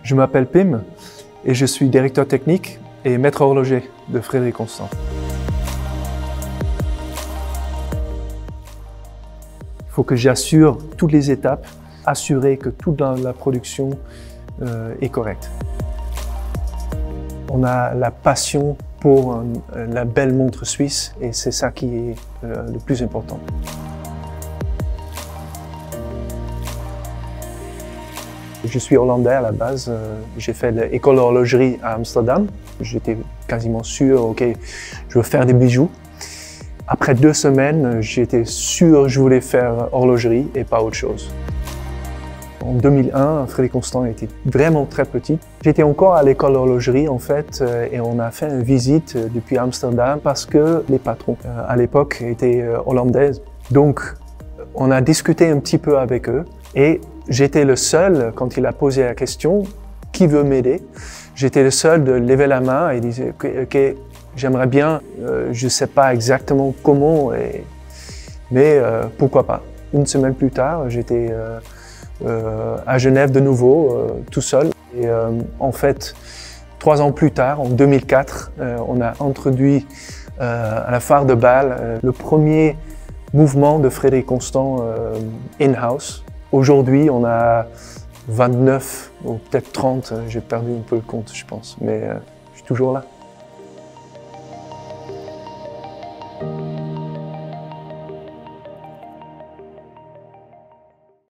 Je m'appelle Pim et je suis directeur technique et maître horloger de Frédéric Constant. Il faut que j'assure toutes les étapes, assurer que tout dans la production est correct. On a la passion pour la belle montre suisse et c'est ça qui est le plus important. Je suis hollandais à la base, j'ai fait l'école d'horlogerie à Amsterdam. J'étais quasiment sûr, ok, je veux faire des bijoux. Après 2 semaines, j'étais sûr que je voulais faire horlogerie et pas autre chose. En 2001, Frédéric Constant était vraiment très petit. J'étais encore à l'école d'horlogerie en fait et on a fait une visite depuis Amsterdam parce que les patrons à l'époque étaient hollandais. Donc on a discuté un petit peu avec eux et j'étais le seul, quand il a posé la question, qui veut m'aider? J'étais le seul de lever la main et dire ok, j'aimerais bien, je ne sais pas exactement comment, mais pourquoi pas. Une semaine plus tard, j'étais à Genève de nouveau, tout seul. Et en fait, 3 ans plus tard, en 2004, on a introduit à la Phare de Bâle le premier mouvement de Frédéric Constant in-house. Aujourd'hui, on a 29 ou peut-être 30, j'ai perdu un peu le compte, je pense, mais je suis toujours là.